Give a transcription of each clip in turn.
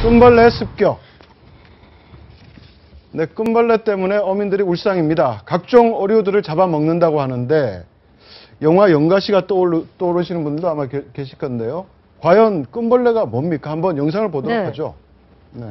끈벌레 습격. 네, 끈벌레 때문에 어민들이 울상입니다. 각종 어류들을 잡아먹는다고 하는데 영화 연가시가 떠오르시는 분들도 아마 계실 건데요. 과연 끈벌레가 뭡니까? 한번 영상을 보도록 하죠. 네.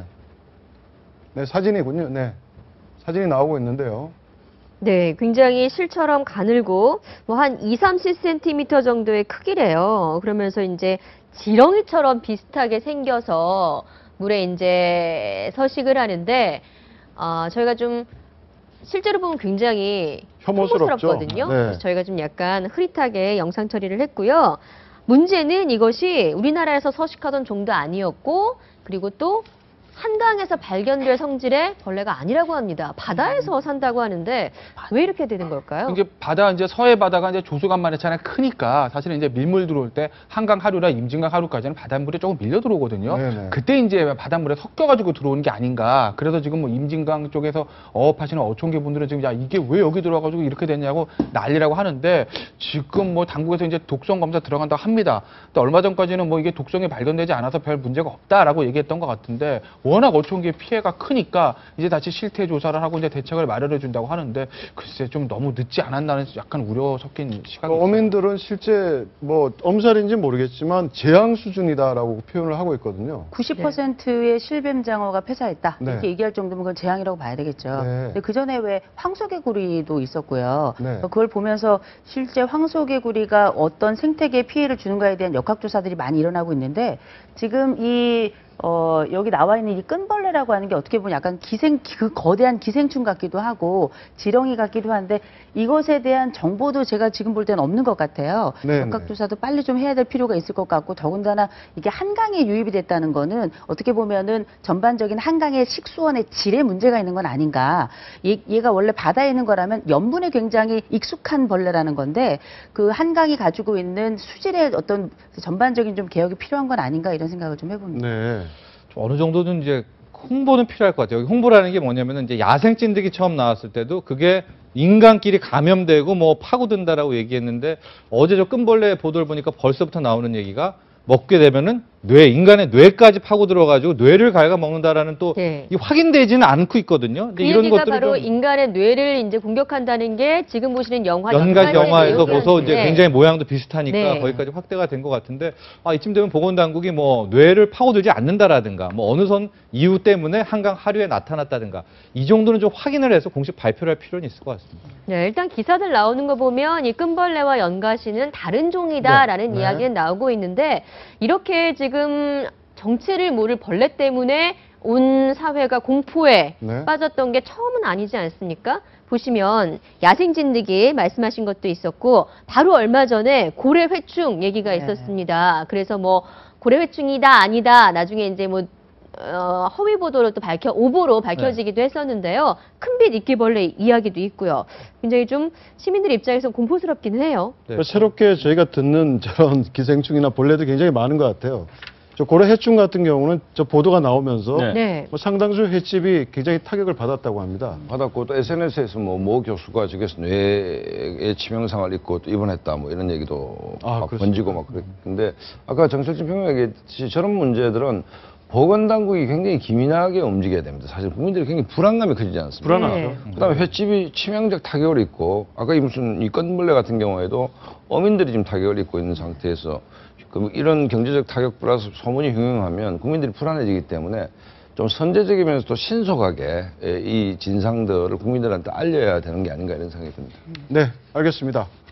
네, 사진이군요. 네. 사진이 나오고 있는데요. 네, 굉장히 실처럼 가늘고 뭐 한 2, 30cm 정도의 크기래요. 그러면서 이제 지렁이처럼 비슷하게 생겨서 물에 이제 서식을 하는데 저희가 좀 실제로 보면 굉장히 혐오스럽거든요. 네. 그래서 저희가 좀 약간 흐릿하게 영상 처리를 했고요. 문제는 이것이 우리나라에서 서식하던 종도 아니었고, 그리고 또 한강에서 발견될 성질의 벌레가 아니라고 합니다. 바다에서 산다고 하는데 왜 이렇게 되는 걸까요? 이제 이제 서해 바다가 이제 조수간만에 차나 크니까 사실은 이제 밀물 들어올 때 한강 하류나 임진강 하류까지는 바닷물이 조금 밀려 들어오거든요. 네네. 그때 이제 바닷물에 섞여가지고 들어오는 게 아닌가. 그래서 지금 뭐 임진강 쪽에서 어업하시는 어촌계 분들은 지금 야 이게 왜 여기 들어와가지고 이렇게 됐냐고 난리라고 하는데 지금 뭐 당국에서 이제 독성 검사 들어간다고 합니다. 또 얼마 전까지는 뭐 이게 독성이 발견되지 않아서 별 문제가 없다라고 얘기했던 것 같은데. 워낙 어촌계 피해가 크니까 이제 다시 실태 조사를 하고 이제 대책을 마련해 준다고 하는데 글쎄 좀 너무 늦지 않았나는 약간 우려 섞인 시각이 있어요. 어민들은 실제 뭐 엄살인지 모르겠지만 재앙 수준이다라고 표현을 하고 있거든요. 90%의 실뱀장어가 폐사했다. 네. 이렇게 얘기할 정도면 그건 재앙이라고 봐야 되겠죠. 네. 근데 그 전에 왜 황소개구리도 있었고요. 네. 그걸 보면서 실제 황소개구리가 어떤 생태계에 피해를 주는가에 대한 역학조사들이 많이 일어나고 있는데 지금 여기 나와 있는 이 끈벌레라고 하는 게 어떻게 보면 약간 그 거대한 기생충 같기도 하고 지렁이 같기도 한데 이것에 대한 정보도 제가 지금 볼 때는 없는 것 같아요. 네네. 역학조사도 빨리 좀 해야 될 필요가 있을 것 같고 더군다나 이게 한강에 유입이 됐다는 거는 어떻게 보면은 전반적인 한강의 식수원의 질에 문제가 있는 건 아닌가. 얘가 원래 바다에 있는 거라면 염분에 굉장히 익숙한 벌레라는 건데 그 한강이 가지고 있는 수질의 어떤 전반적인 좀 개혁이 필요한 건 아닌가 이런 생각을 좀 해봅니다. 네. 좀 어느 정도는 이제 홍보는 필요할 것 같아요. 홍보라는 게 뭐냐면은 이제 야생 찐득이 처음 나왔을 때도 그게 인간끼리 감염되고 뭐 파고든다라고 얘기했는데 어제 저 끈벌레 보도를 보니까 벌써부터 나오는 얘기가 먹게 되면은 인간의 뇌까지 파고 들어가지고 뇌를 갉아먹는다라는 또 네. 이 확인되지는 않고 있거든요. 그 근데 이런 얘기가 것들을 바로 좀 인간의 뇌를 이제 공격한다는 게 지금 보시는 영화 연각 영화에서 보서 이제 네. 굉장히 모양도 비슷하니까 네. 거기까지 확대가 된 것 같은데 이쯤 되면 보건당국이 뭐 뇌를 파고들지 않는다라든가 뭐 어느 선 이유 때문에 한강 하류에 나타났다든가 이 정도는 좀 확인을 해서 공식 발표를 할 필요는 있을 것 같습니다. 네, 일단 기사들 나오는 거 보면 이 끈벌레와 연가시는 다른 종이다라는 네. 이야기는 나오고 있는데 이렇게 지금 정체를 모를 벌레 때문에 온 사회가 공포에 네. 빠졌던 게 처음은 아니지 않습니까? 보시면 야생진드기 말씀하신 것도 있었고 바로 얼마 전에 고래회충 얘기가 네. 있었습니다. 그래서 뭐 고래회충이다 아니다 나중에 이제 뭐 허위 보도로 또 오보로 밝혀지기도 했었는데요. 큰빛 이끼벌레 이야기도 있고요. 굉장히 좀 시민들 입장에서 공포스럽기는 해요. 네. 새롭게 저희가 듣는 저런 기생충이나 벌레도 굉장히 많은 것 같아요. 저 고래 해충 같은 경우는 저 보도가 나오면서 네. 뭐 상당수 횟집이 굉장히 타격을 받았다고 합니다. 받았고 또 SNS에서 모 교수가 저기서 뇌에 치명상을 입고 또 입원했다 뭐 이런 얘기도 막 그렇습니까? 번지고 막 그랬는데 아까 정철진 평론가 얘기했듯이 저런 문제들은 보건당국이 굉장히 기민하게 움직여야 됩니다. 사실 국민들이 굉장히 불안감이 커지지 않습니까? 불안하죠. 네. 그다음에 횟집이 치명적 타격을 입고 아까 이 끈벌레 같은 경우에도 어민들이 지금 타격을 입고 있는 상태에서 이런 경제적 타격 플러스 소문이 흉흉하면 국민들이 불안해지기 때문에 좀 선제적이면서도 신속하게 이 진상들을 국민들한테 알려야 되는 게 아닌가 이런 생각이 듭니다. 네, 알겠습니다.